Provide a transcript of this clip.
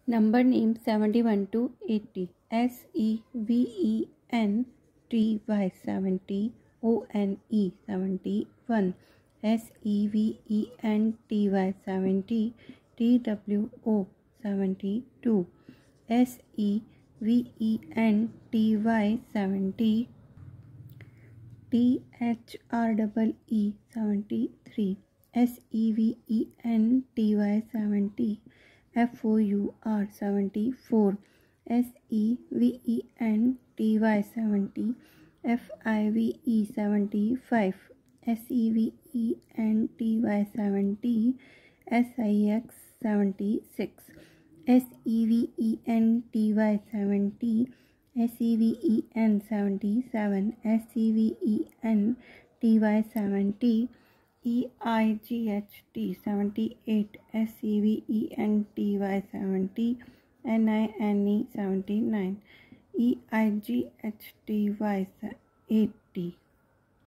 Number name 71 to 80. SEVENTY 70 ONE 71. SEVENTY 70 TWO 72. SEVENTY 70 THREE 73. SEVENTY 70 FOUR 74. SEVENTY 70 FIVE 75. SEVENTY 70 SIX 76. SEVENTY 70 SEVEN 77. SEVENTY 70 EIGHT 78. SEVENTY 70 NINE 79. EIGHTY 80.